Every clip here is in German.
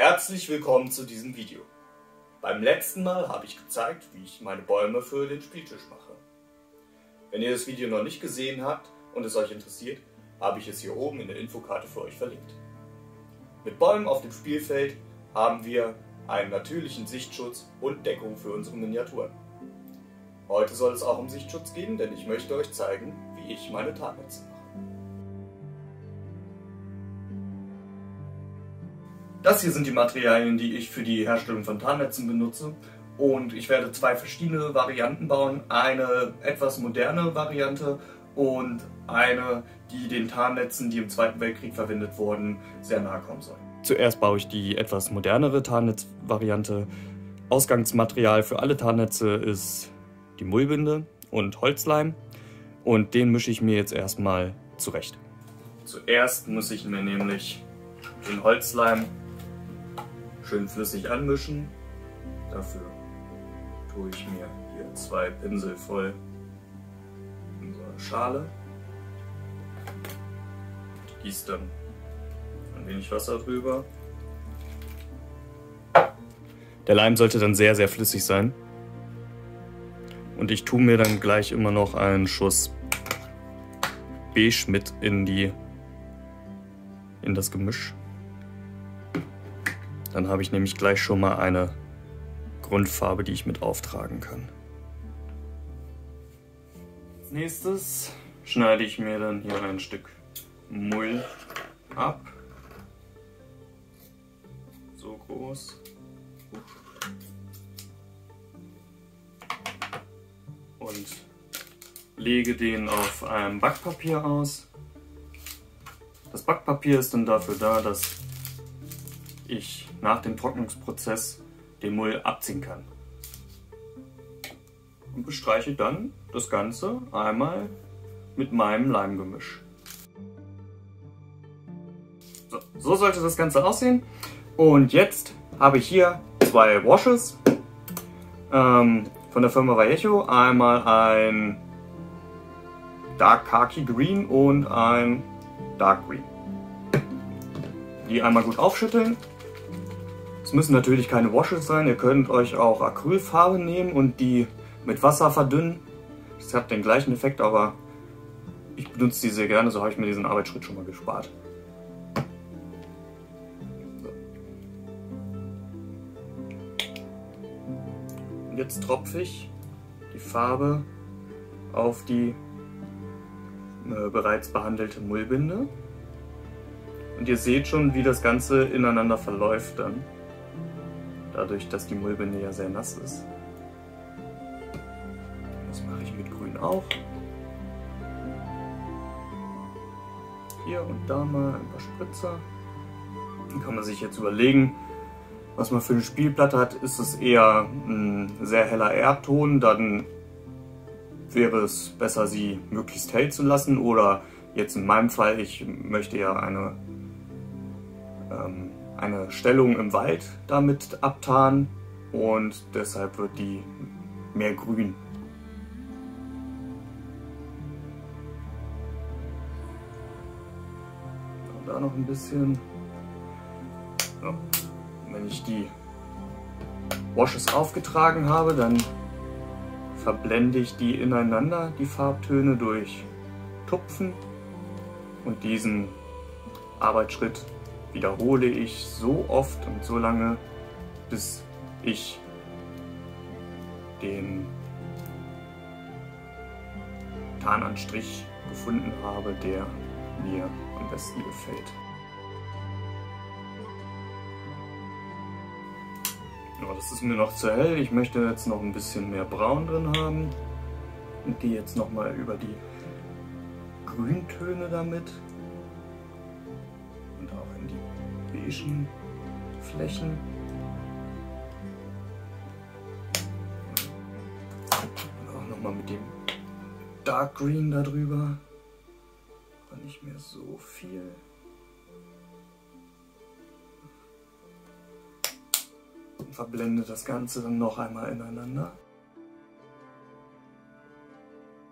Herzlich willkommen zu diesem Video. Beim letzten Mal habe ich gezeigt, wie ich meine Bäume für den Spieltisch mache. Wenn ihr das Video noch nicht gesehen habt und es euch interessiert, habe ich es hier oben in der Infokarte für euch verlinkt. Mit Bäumen auf dem Spielfeld haben wir einen natürlichen Sichtschutz und Deckung für unsere Miniaturen. Heute soll es auch um Sichtschutz gehen, denn ich möchte euch zeigen, wie ich meine Tarnnetze mache. Das hier sind die Materialien, die ich für die Herstellung von Tarnnetzen benutze, und ich werde zwei verschiedene Varianten bauen. Eine etwas moderne Variante und eine, die den Tarnnetzen, die im Zweiten Weltkrieg verwendet wurden, sehr nahe kommen soll. Zuerst baue ich die etwas modernere Tarnnetzvariante. Ausgangsmaterial für alle Tarnnetze ist die Mullbinde und Holzleim, und den mische ich mir jetzt erstmal zurecht. Zuerst muss ich mir nämlich den Holzleim schön flüssig anmischen. Dafür tue ich mir hier 2 Pinsel voll in so eine Schale. Ich gieße dann ein wenig Wasser drüber. Der Leim sollte dann sehr, sehr flüssig sein. Und ich tue mir dann gleich immer noch einen Schuss Beige mit in das Gemisch. Dann habe ich nämlich gleich schon mal eine Grundfarbe, die ich mit auftragen kann. Als nächstes schneide ich mir dann hier ein Stück Mull ab. So groß. Und lege den auf einem Backpapier aus. Das Backpapier ist dann dafür da, dass ich nach dem Trocknungsprozess den Mull abziehen kann. Und bestreiche dann das Ganze einmal mit meinem Leimgemisch. So sollte das Ganze aussehen. Und jetzt habe ich hier 2 Washes von der Firma Vallejo. Einmal ein Dark Khaki Green und ein Dark Green. Die einmal gut aufschütteln. Es müssen natürlich keine Washes sein, ihr könnt euch auch Acrylfarbe nehmen und die mit Wasser verdünnen. Das hat den gleichen Effekt, aber ich benutze die sehr gerne, so habe ich mir diesen Arbeitsschritt schon mal gespart. So. Und jetzt tropfe ich die Farbe auf die bereits behandelte Mullbinde. Und ihr seht schon, wie das Ganze ineinander verläuft dann. Dadurch, dass die Mullbinde ja sehr nass ist. Das mache ich mit Grün auch. Hier und da mal ein paar Spritzer. Dann kann man sich jetzt überlegen, was man für eine Spielplatte hat. Ist es eher ein sehr heller Erdton, dann wäre es besser, sie möglichst hell zu lassen. Oder jetzt in meinem Fall, ich möchte ja eine Stellung im Wald damit abtarnen, und deshalb wird die mehr grün. Und da noch ein bisschen. So. Wenn ich die Washes aufgetragen habe, dann verblende ich die ineinander, die Farbtöne, durch Tupfen, und diesen Arbeitsschritt wiederhole ich so oft und so lange, bis ich den Tarnanstrich gefunden habe, der mir am besten gefällt. Ja, das ist mir noch zu hell. Ich möchte jetzt noch ein bisschen mehr Braun drin haben und gehe jetzt nochmal über die Grüntöne damit. Und auch in die beigen Flächen. Und auch nochmal mit dem Dark Green darüber. Aber nicht mehr so viel. Und verblende das Ganze dann noch einmal ineinander.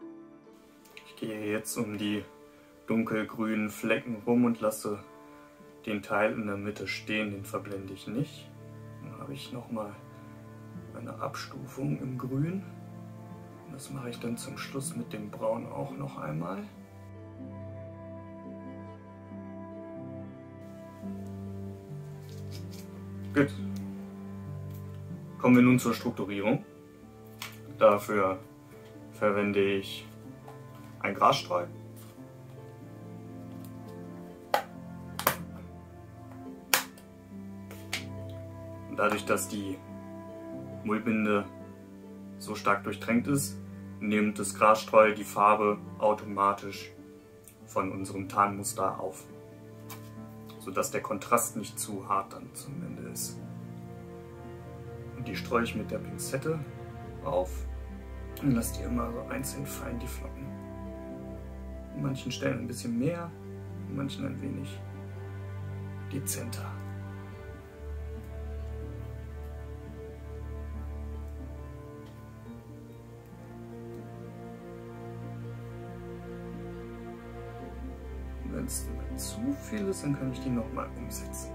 Ich gehe jetzt um die dunkelgrünen Flecken rum und lasse Den Teil in der Mitte stehen, den verblende ich nicht. Dann habe ich nochmal eine Abstufung im Grün. Das mache ich dann zum Schluss mit dem Braun auch noch einmal. Gut. Kommen wir nun zur Strukturierung. Dafür verwende ich ein Grasstreu. Und dadurch, dass die Mullbinde so stark durchtränkt ist, nimmt das Grasstreu die Farbe automatisch von unserem Tarnmuster auf, sodass der Kontrast nicht zu hart dann zum Ende ist. Und die streue ich mit der Pinzette auf und lasse die immer so einzeln fein die Flocken. An manchen Stellen ein bisschen mehr, an manchen ein wenig dezenter. Wenn es zu viel ist, dann kann ich die nochmal umsetzen.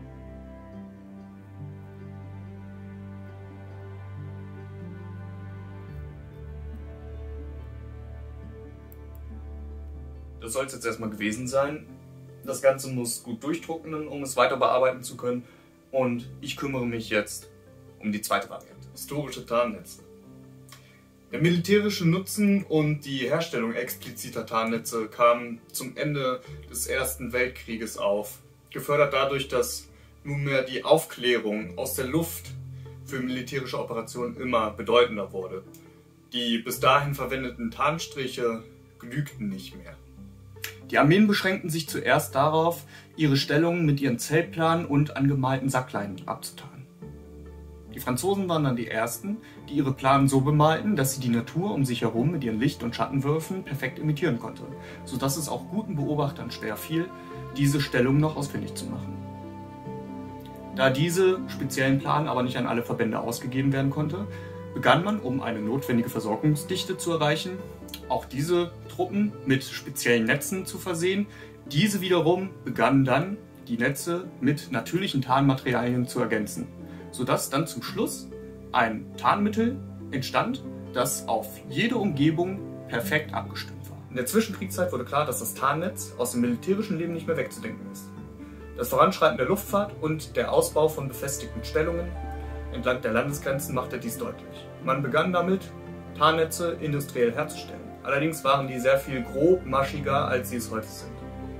Das soll es jetzt erstmal gewesen sein. Das Ganze muss gut durchtrocknen, um es weiter bearbeiten zu können. Und ich kümmere mich jetzt um die zweite Variante. Historische Tarnnetze. Der militärische Nutzen und die Herstellung expliziter Tarnnetze kamen zum Ende des Ersten Weltkrieges auf. Gefördert dadurch, dass nunmehr die Aufklärung aus der Luft für militärische Operationen immer bedeutender wurde. Die bis dahin verwendeten Tarnstriche genügten nicht mehr. Die Armeen beschränkten sich zuerst darauf, ihre Stellungen mit ihren Zeltplanen und angemalten Sackleinen abzutarnen. Die Franzosen waren dann die ersten, die ihre Planen so bemalten, dass sie die Natur um sich herum mit ihren Licht- und Schattenwürfen perfekt imitieren konnte, sodass es auch guten Beobachtern schwer fiel, diese Stellungen noch ausfindig zu machen. Da diese speziellen Planen aber nicht an alle Verbände ausgegeben werden konnte, begann man, um eine notwendige Versorgungsdichte zu erreichen, auch diese Truppen mit speziellen Netzen zu versehen. Diese wiederum begannen dann, die Netze mit natürlichen Tarnmaterialien zu ergänzen, sodass dann zum Schluss ein Tarnmittel entstand, das auf jede Umgebung perfekt abgestimmt war. In der Zwischenkriegszeit wurde klar, dass das Tarnnetz aus dem militärischen Leben nicht mehr wegzudenken ist. Das Voranschreiten der Luftfahrt und der Ausbau von befestigten Stellungen entlang der Landesgrenzen machte dies deutlich. Man begann damit, Tarnnetze industriell herzustellen. Allerdings waren die sehr viel grobmaschiger, als sie es heute sind.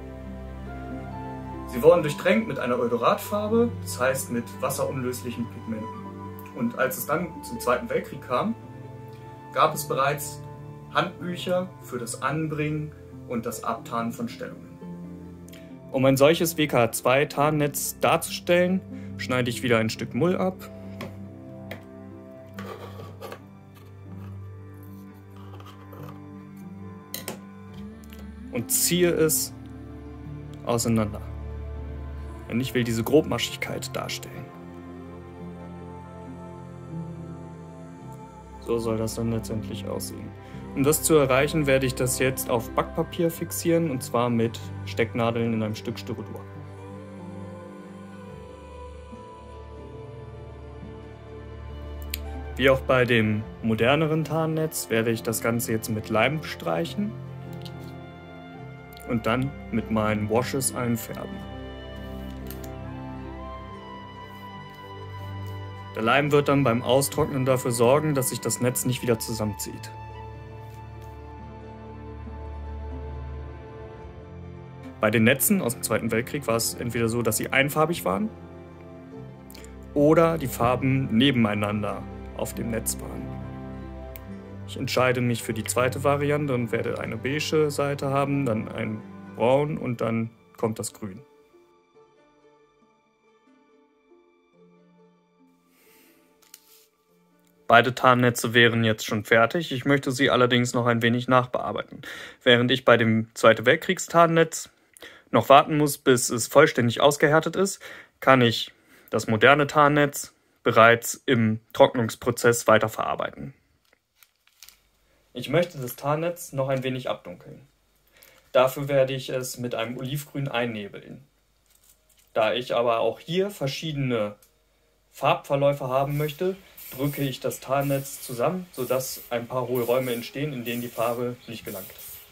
Sie wurden durchtränkt mit einer Eudorratfarbe, das heißt mit wasserunlöslichen Pigmenten. Und als es dann zum Zweiten Weltkrieg kam, gab es bereits Handbücher für das Anbringen und das Abtarnen von Stellungen. Um ein solches WK2-Tarnnetz darzustellen, schneide ich wieder ein Stück Mull ab. Und ziehe es auseinander. Denn ich will diese Grobmaschigkeit darstellen. So soll das dann letztendlich aussehen. Um das zu erreichen, werde ich das jetzt auf Backpapier fixieren, und zwar mit Stecknadeln in einem Stück Styrodur. Wie auch bei dem moderneren Tarnnetz werde ich das Ganze jetzt mit Leim bestreichen und dann mit meinen Washes einfärben. Der Leim wird dann beim Austrocknen dafür sorgen, dass sich das Netz nicht wieder zusammenzieht. Bei den Netzen aus dem Zweiten Weltkrieg war es entweder so, dass sie einfarbig waren oder die Farben nebeneinander auf dem Netz waren. Ich entscheide mich für die zweite Variante und werde eine beige Seite haben, dann ein Braun und dann kommt das Grün. Beide Tarnnetze wären jetzt schon fertig, ich möchte sie allerdings noch ein wenig nachbearbeiten. Während ich bei dem Zweiten Weltkriegstarnnetz noch warten muss, bis es vollständig ausgehärtet ist, kann ich das moderne Tarnnetz bereits im Trocknungsprozess weiterverarbeiten. Ich möchte das Tarnnetz noch ein wenig abdunkeln. Dafür werde ich es mit einem Olivgrün einnebeln. Da ich aber auch hier verschiedene Farbverläufe haben möchte, drücke ich das Tarnnetz zusammen, sodass ein paar hohe Räume entstehen, in denen die Farbe nicht gelangt.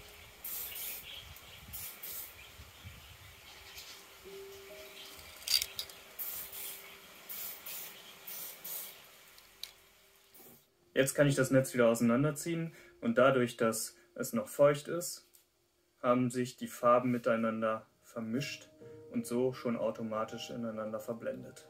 Jetzt kann ich das Netz wieder auseinanderziehen und dadurch, dass es noch feucht ist, haben sich die Farben miteinander vermischt und so schon automatisch ineinander verblendet.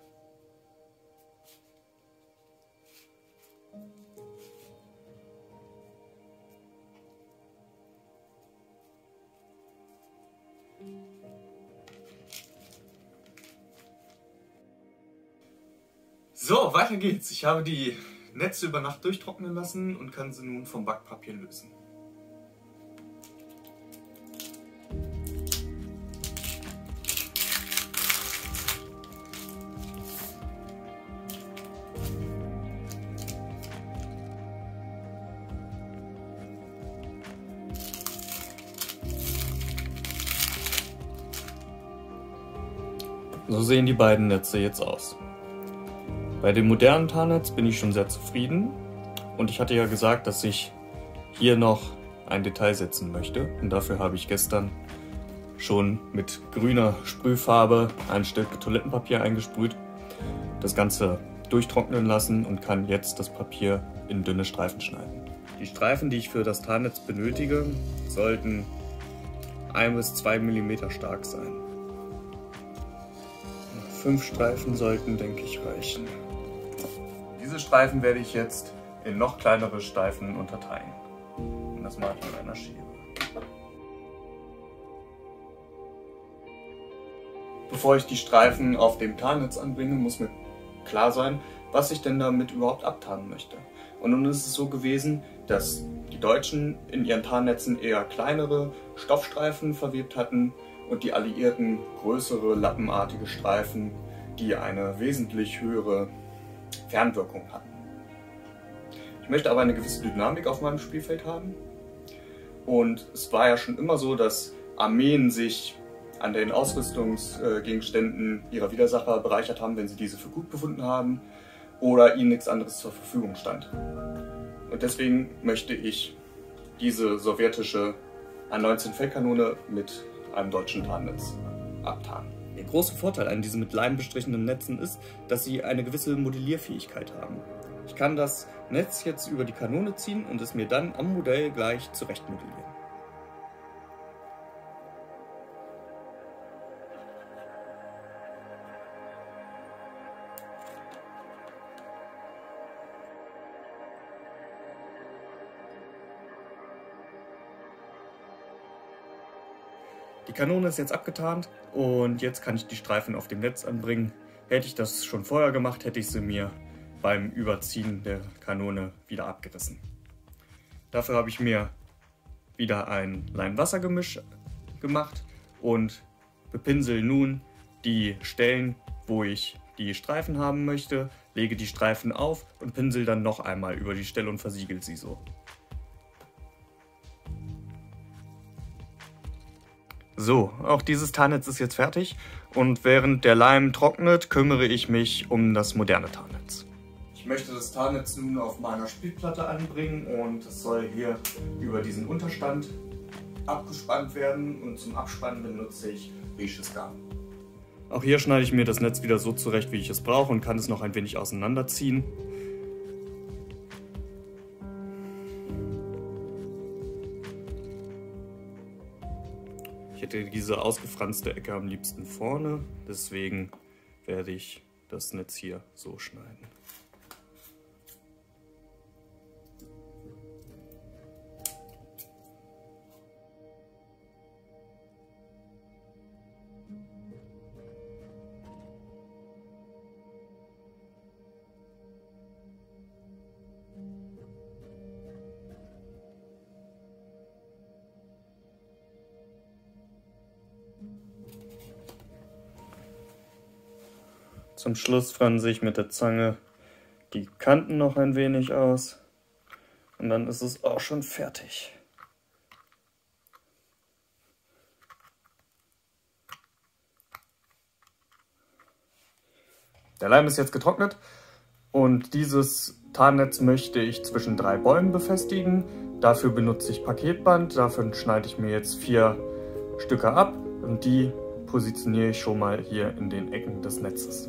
So, weiter geht's. Ich habe die Netze über Nacht durchtrocknen lassen und kann sie nun vom Backpapier lösen. So sehen die beiden Netze jetzt aus. Bei dem modernen Tarnnetz bin ich schon sehr zufrieden und ich hatte ja gesagt, dass ich hier noch ein Detail setzen möchte und dafür habe ich gestern schon mit grüner Sprühfarbe ein Stück Toilettenpapier eingesprüht, das Ganze durchtrocknen lassen und kann jetzt das Papier in dünne Streifen schneiden. Die Streifen, die ich für das Tarnnetz benötige, sollten 1 bis 2 mm stark sein. 5 Streifen sollten, denke ich, reichen. Diese Streifen werde ich jetzt in noch kleinere Streifen unterteilen. Und das mache ich mit einer Schere. Bevor ich die Streifen auf dem Tarnnetz anbringe, muss mir klar sein, was ich denn damit überhaupt abtarnen möchte. Und nun ist es so gewesen, dass die Deutschen in ihren Tarnnetzen eher kleinere Stoffstreifen verwebt hatten und die Alliierten größere, lappenartige Streifen, die eine wesentlich höhere Fernwirkung hatten. Ich möchte aber eine gewisse Dynamik auf meinem Spielfeld haben. Und es war ja schon immer so, dass Armeen sich an den Ausrüstungsgegenständen ihrer Widersacher bereichert haben, wenn sie diese für gut befunden haben oder ihnen nichts anderes zur Verfügung stand. Und deswegen möchte ich diese sowjetische A-19 Feldkanone mit einem deutschen Tarnnetz abtarnen. Der große Vorteil an diesen mit Leim bestrichenen Netzen ist, dass sie eine gewisse Modellierfähigkeit haben. Ich kann das Netz jetzt über die Kanone ziehen und es mir dann am Modell gleich zurecht modellieren. Die Kanone ist jetzt abgetarnt und jetzt kann ich die Streifen auf dem Netz anbringen. Hätte ich das schon vorher gemacht, hätte ich sie mir beim Überziehen der Kanone wieder abgerissen. Dafür habe ich mir wieder ein Leim-Wasser-Gemisch gemacht und bepinsel nun die Stellen, wo ich die Streifen haben möchte, lege die Streifen auf und pinsel dann noch einmal über die Stelle und versiegel sie so. So, auch dieses Tarnnetz ist jetzt fertig und während der Leim trocknet, kümmere ich mich um das moderne Tarnnetz. Ich möchte das Tarnnetz nun auf meiner Spielplatte anbringen und es soll hier über diesen Unterstand abgespannt werden und zum Abspannen benutze ich beiges Garn. Auch hier schneide ich mir das Netz wieder so zurecht, wie ich es brauche und kann es noch ein wenig auseinanderziehen. Ich hätte diese ausgefranste Ecke am liebsten vorne, deswegen werde ich das Netz hier so schneiden. Zum Schluss franse ich mit der Zange die Kanten noch ein wenig aus und dann ist es auch schon fertig. Der Leim ist jetzt getrocknet und dieses Tarnnetz möchte ich zwischen 3 Bäumen befestigen. Dafür benutze ich Paketband, dafür schneide ich mir jetzt 4 Stücke ab und die positioniere ich schon mal hier in den Ecken des Netzes.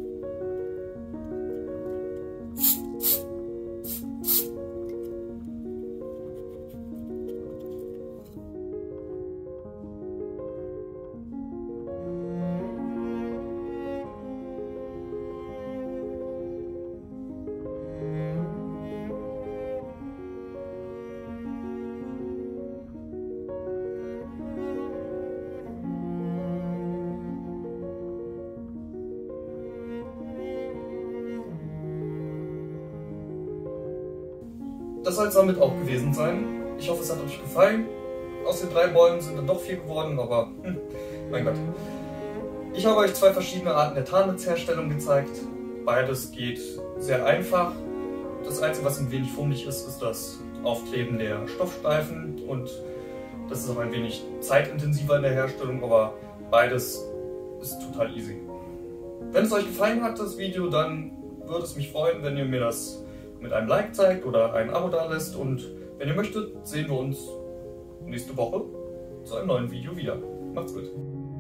Das soll es damit auch gewesen sein. Ich hoffe, es hat euch gefallen. Aus den 3 Bäumen sind dann doch 4 geworden, aber mein Gott. Ich habe euch 2 verschiedene Arten der Tarnnetzherstellung gezeigt. Beides geht sehr einfach. Das Einzige, was ein wenig fummelig ist, ist das Aufkleben der Stoffstreifen und das ist auch ein wenig zeitintensiver in der Herstellung, aber beides ist total easy. Wenn es euch gefallen hat, das Video, dann würde es mich freuen, wenn ihr mir das mit einem Like zeigt oder ein Abo da lässt und wenn ihr möchtet, sehen wir uns nächste Woche zu einem neuen Video wieder. Macht's gut!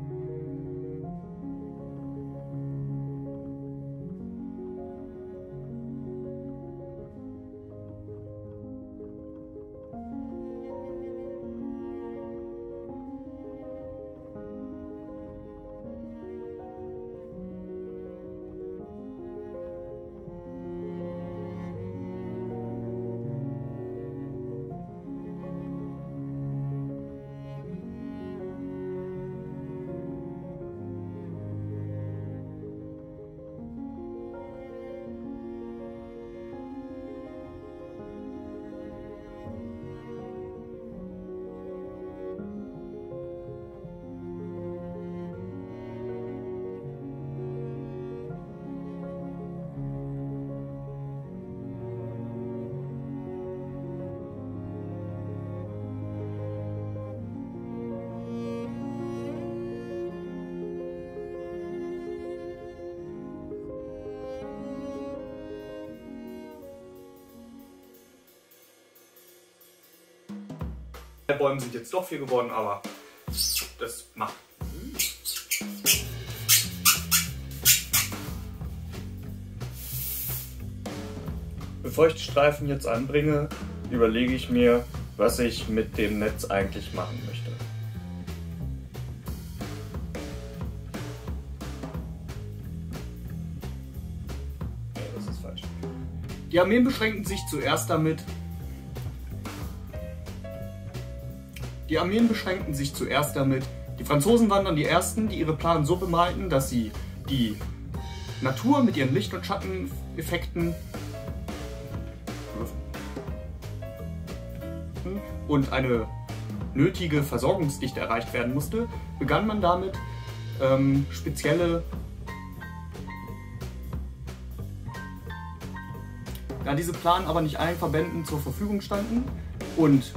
Bäume sind jetzt doch 4 geworden, aber das macht. Bevor ich die Streifen jetzt anbringe, überlege ich mir, was ich mit dem Netz eigentlich machen möchte. Nee, das ist falsch. Die Armeen beschränken sich zuerst damit, die Franzosen waren dann die Ersten, die ihre Planen so bemalten, dass sie die Natur mit ihren Licht- und Schatteneffekten und eine nötige Versorgungsdichte erreicht werden musste, begann man damit, spezielle... Da diese Planen aber nicht allen Verbänden zur Verfügung standen und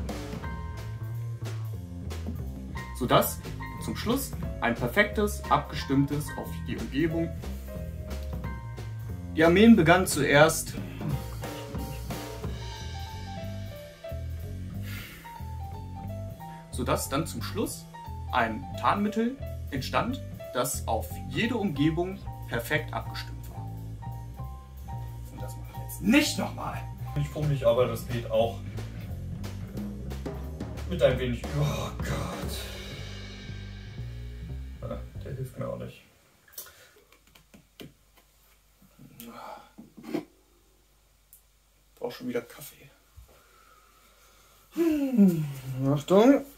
sodass zum Schluss ein perfektes, abgestimmtes auf die Umgebung. Die Armeen begannen zuerst sodass dann zum Schluss ein Tarnmittel entstand, das auf jede Umgebung perfekt abgestimmt war. Und das mache ich jetzt nicht nochmal. Nicht fummelig, aber das geht auch mit ein wenig... Oh Gott. Der hilft mir auch nicht. Ich brauche schon wieder Kaffee. Achtung!